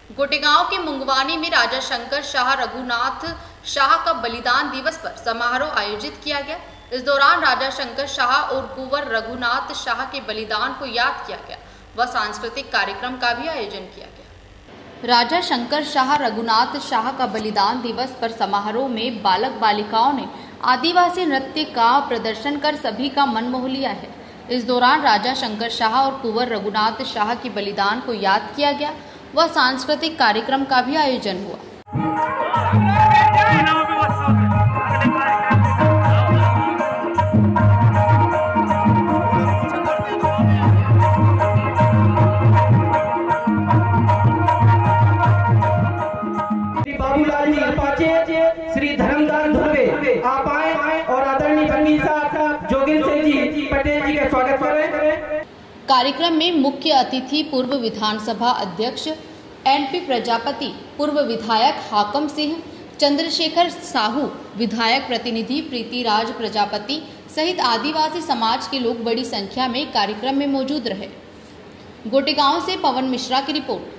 गोटेगांव के मुंगवानी में राजा शंकर शाह रघुनाथ शाह का बलिदान दिवस पर समारोह आयोजित किया गया। इस दौरान राजा शंकर शाह और कुंवर रघुनाथ शाह के बलिदान को याद किया गया व सांस्कृतिक कार्यक्रम का भी आयोजन किया गया। राजा शंकर शाह रघुनाथ शाह का बलिदान दिवस पर समारोह में बालक बालिकाओं ने आदिवासी नृत्य का प्रदर्शन कर सभी का मन मोह लिया है। इस दौरान राजा शंकर शाह और कुंवर रघुनाथ शाह के बलिदान को याद किया गया व सांस्कृतिक कार्यक्रम का भी आयोजन हुआ। बाबूलाल जी अपाचे, श्री धर्मदास धुर्वे आप आए और आदरणीय पंडित साहब जोगिंदर जी पटेल जी का स्वागत करें। कार्यक्रम में मुख्य अतिथि पूर्व विधानसभा अध्यक्ष एनपी प्रजापति, पूर्व विधायक हाकम सिंह, चंद्रशेखर साहू, विधायक प्रतिनिधि प्रीतिराज प्रजापति सहित आदिवासी समाज के लोग बड़ी संख्या में कार्यक्रम में मौजूद रहे। गोटेगांव से पवन मिश्रा की रिपोर्ट।